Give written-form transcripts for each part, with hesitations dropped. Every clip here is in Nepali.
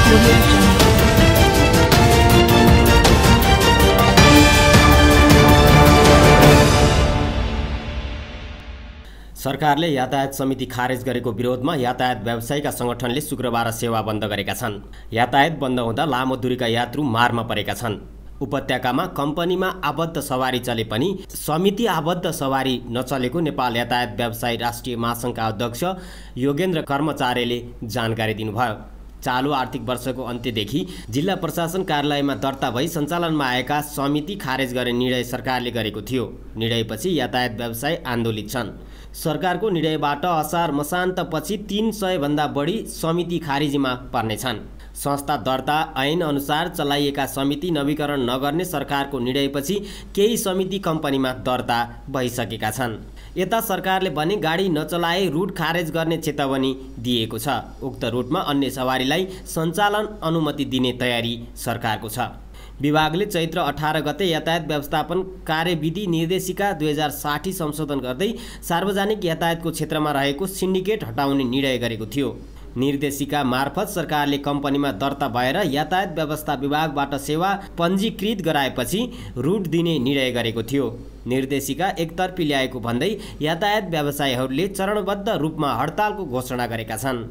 सरकारले यातायात समिति खारेज गरेको विरोधमा यातायात व्यवसायीका संगठनले शुक्रबार सेवा बन्द गरेका छन्। यातायात बन्द हुँदा लामो दूरीका यात्रु मारमा परेका छन्। उपत्यकामा कम्पनीमा आबद्ध सवारी चले पनि समिति आबद्ध सवारी नचलेको नेपाल यातायात व्यवसायी राष्ट्रिय महासङ्घका अध्यक्ष योगेन्द्र कर्मचारीले जानकारी दिनुभयो। चालु आर्थिक वर्षको अन्त्यदेखि जिल्ला प्रशासन कार्यालयमा दर्ता भई सञ्चालनमा आएका समिति खारेज गर्ने निर्णय सरकारले गरेको थियो। निर्णयपछि यातायात व्यवसायी आन्दोलित छन्। सरकारको निर्णयबाट असार मसान्तपछि 300 भन्दा बढी समिति खारिजीमा पर्नेछन्। संस्था दर्ता ऐन अनुसार चलाइएका समिति नवीकरण नगर्ने सरकारको निर्णयपछि केही समिति कम्पनीमा दर्ता भइसकेका छन्। यता सरकारले भने गाडी नचलाए रुट खारेज गर्ने चेतावनी दिएको छ। उक्त रुटमा अन्य सवारीलाई सञ्चालन अनुमति दिने तयारी सरकारको छ। विभागले चैत्र 18 गते यातायात व्यवस्थापन कार्यविधि निर्देशिका 2060 संशोधन गर्दै सार्वजनिक यातायातको क्षेत्रमा रहेको सिन्डिकेट हटाउने निर्णय गरेको थियो। निर्देशिका मार्फत सरकारले कम्पनीमा दर्ता भएर यातायात व्यवस्था विभागबाट सेवा पञ्जीकृत गराएपछि रुट दिने निर्णय गरेको थियो। निर्देशिका एकतर्फी ल्याएको भन्दै यातायात व्यवसायीहरूले चरणबद्ध रूपमा हडतालको घोषणा गरेका छन्।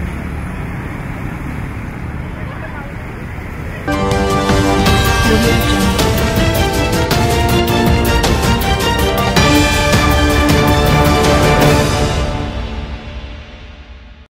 Revolution.